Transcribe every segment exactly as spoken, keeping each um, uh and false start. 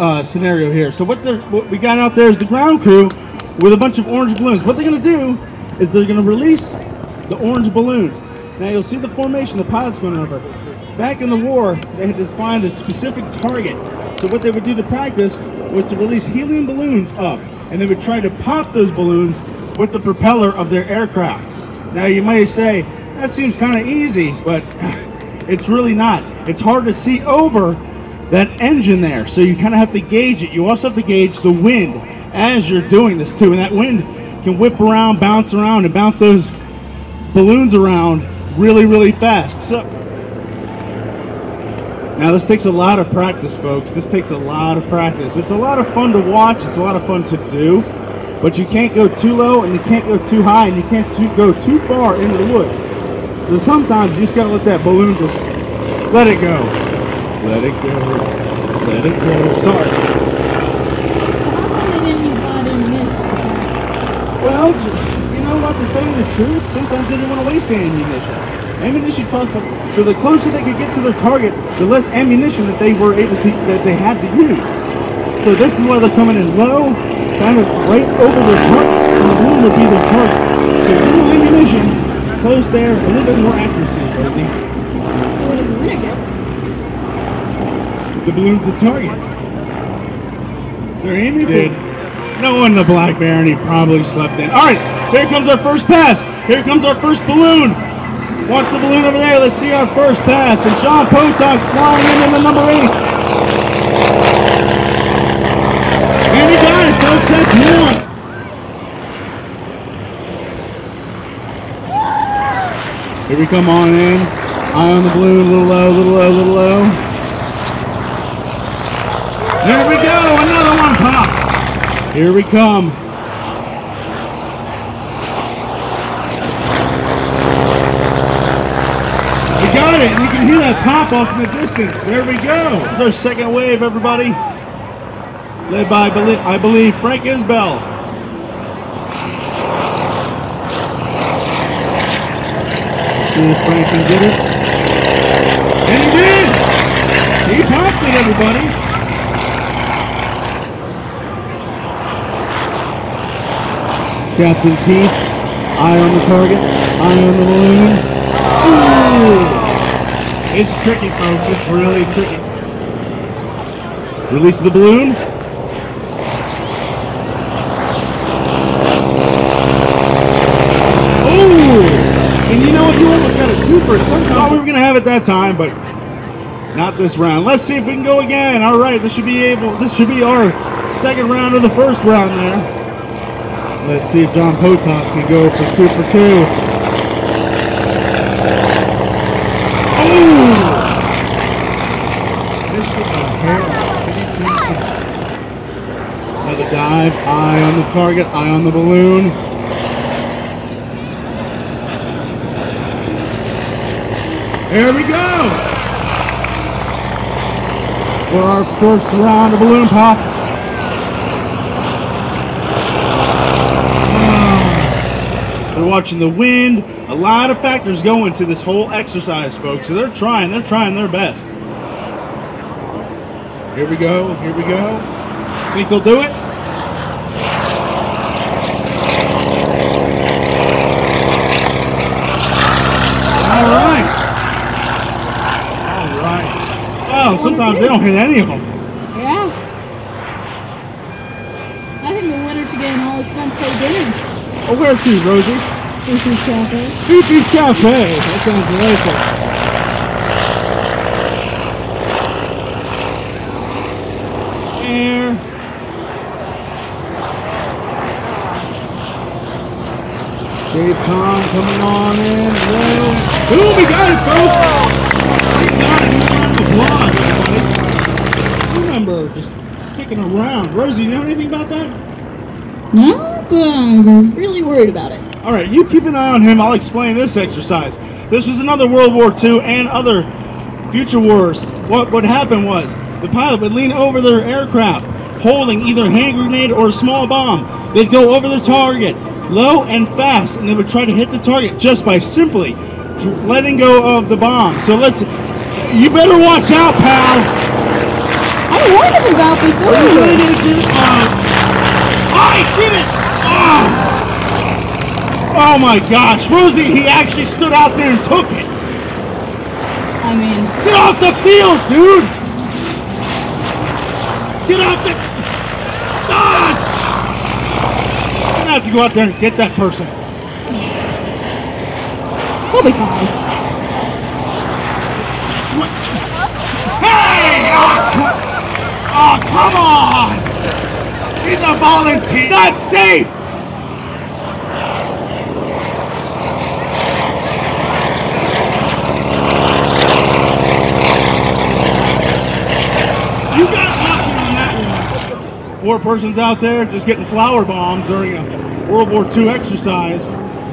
uh, scenario here. So what, what we got out there is the ground crew with a bunch of orange balloons. What they're going to do is they're going to release the orange balloons. Now you'll see the formation the pilot's going over. Back in the war, they had to find a specific target. So what they would do to practice was to release helium balloons up, and they would try to pop those balloons with the propeller of their aircraft. Now you might say, that seems kind of easy, but it's really not. It's hard to see over that engine there, so you kind of have to gauge it. You also have to gauge the wind as you're doing this too, and that wind can whip around, bounce around, and bounce those balloons around really, really fast. So now this takes a lot of practice, folks. This takes a lot of practice. It's a lot of fun to watch. It's a lot of fun to do, but you can't go too low and you can't go too high and you can't too, go too far into the woods. So sometimes you just gotta let that balloon just let it go. Let it go. Let it go. Sorry. So how come they didn't use that ammunition? Well, you know what, to tell you the truth, sometimes they didn't want to waste the ammunition. Ammunition cost them, so the closer they could get to their target, the less ammunition that they were able to, that they had to use. So this is why they're coming in low, kind of right over their target, and the balloon would be their target. So a little ammunition, close there, a little bit more accuracy, Rosie. So what does the winner get? The balloon's the target. They're aiming for. No one in the Black Bear, and he probably slept in. All right, here comes our first pass. Here comes our first balloon. Watch the balloon over there. Let's see our first pass. And John Potok flying in in the number eight. And he got it, folks. That's one. Here we come on in. Eye on the balloon. A little low, a little low, a little low. There we go. Another one popped. Here we come. We got it. You can hear that pop off in the distance. There we go. It's our second wave, everybody. Led by, I believe, Frank Isbell. Let's see if Frank can get it. And he did. He popped it, everybody. Captain Keith, eye on the target, eye on the balloon. Ooh. It's tricky, folks. It's really tricky. Release the balloon. Ooh! And you know what? You almost got a twofer. Sometimes we were going to have it that time, but not this round. Let's see if we can go again. All right, this should be able. This should be our second round of the first round there. Let's see if John Potok can go for two for two. Oh! Mister O'Hara, City Team. Another dive, eye on the target, eye on the balloon. There we go! For our first round of balloon pops. They're watching the wind. A lot of factors go into this whole exercise, folks. So they're trying, they're trying their best. Here we go, here we go. Think they'll do it? All right. All right. Well, sometimes they don't hit any of them. Yeah. I think the winner should get an all-expense paid dinner. Oh, where to, Rosie? Fifi's Cafe. Fifi's Cafe. That sounds delightful. Air. Dave Kahn coming on in. Whoa. Ooh, we got it, folks. We got it. Applause, everybody. Remember, just sticking around. Rosie, you know anything about that? No, but I'm really worried about it. All right, you keep an eye on him. I'll explain this exercise. This was another World War Two and other future wars. What would happen was the pilot would lean over their aircraft, holding either a hand grenade or a small bomb. They'd go over the target, low and fast, and they would try to hit the target just by simply letting go of the bomb. So let's, you better watch out, pal. I'm warned about this Are you ready earlier. to do it? Oh, I did it! Oh. Oh my gosh, Rosie, he actually stood out there and took it. I mean, Get off the field, dude! Get off the... Stop! You're gonna have to go out there and get that person. we'll be fine. Hey! Oh, co- oh, come on! He's a volunteer. Not safe! You got lucky on that one. Poor person's out there just getting flower bombed during a World War Two exercise.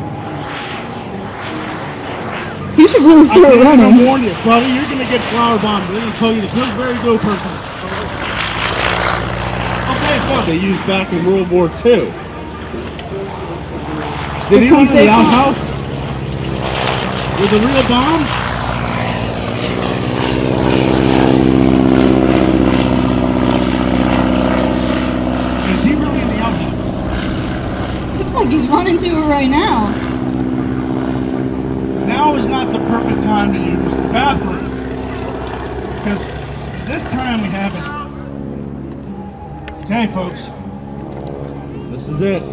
You should really I start can't even running. warn you, buddy. You're gonna get flower bombed. They're gonna tell you the Pillsbury Go person. Okay, fuck. They used back in World War Two. Did he Here run comes in the Dave Cobb. outhouse with a real bomb? Is he really in the outhouse? Looks like he's running to it right now. Now is not the perfect time to use the bathroom, because this time we have it. Okay, folks, this is it.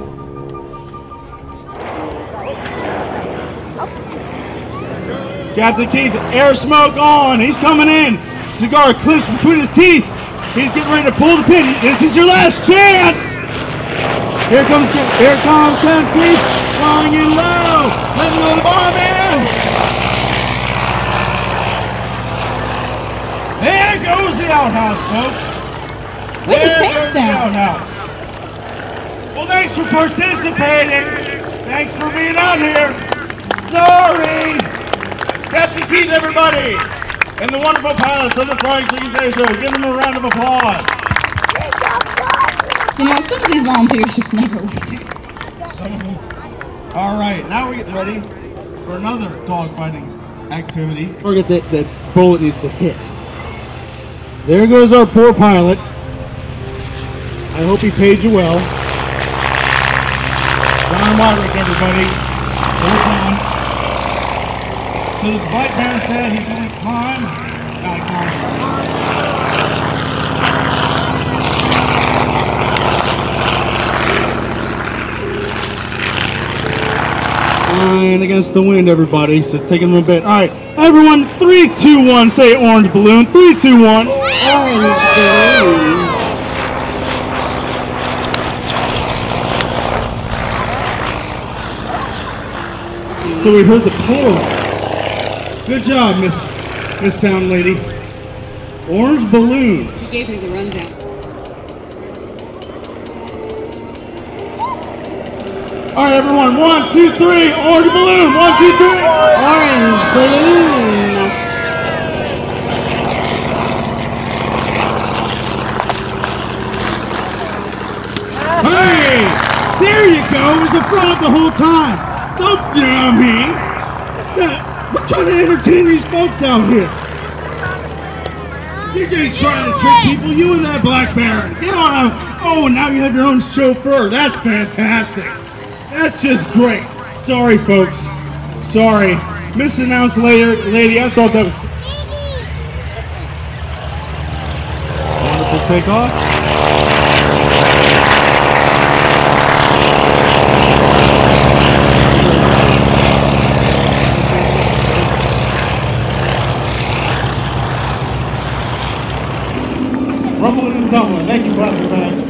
Captain Keith, air smoke on. He's coming in. Cigar clenched between his teeth. He's getting ready to pull the pin. This is your last chance. Here comes, here comes Captain Keith, flying in low. Let him know the bomb in. There goes the outhouse, folks. With his There pants goes the down. outhouse. Well, thanks for participating. Thanks for being out here. Sorry. Captain Keith, everybody. And the wonderful pilots of the Flying Circus Air Show. Give them a round of applause. You know, some of these volunteers just never listen. Some of them. All right, now we're getting ready for another dogfighting activity. Forget that that bullet needs to hit. There goes our poor pilot. I hope he paid you well. John Roderick, everybody. Well done. So the flight parent said he's going to climb. Gotta climb. Flying against the wind, everybody. So it's taking them a bit. All right, everyone. Three, two, one. Say orange balloon. Three, two, one. Orange balloons. So we heard the plural. Good job, Miss Miss Sound Lady. Orange balloons. He gave me the rundown. All right, everyone. One, two, three. Orange balloon. One, two, three. Orange balloon. Hey, there you go. It was a fraud the whole time. Don't, you know what I mean? Yeah, we're trying to entertain these folks out here. You're just trying to trick people. You and that Black Baron. Get on. A, oh, now you have your own chauffeur. That's fantastic. That's just great. Sorry, folks. Sorry. Misannounced later, lady. I thought that was wonderful takeoff. Rumbling and tumbling. Thank you, Plastic Bag.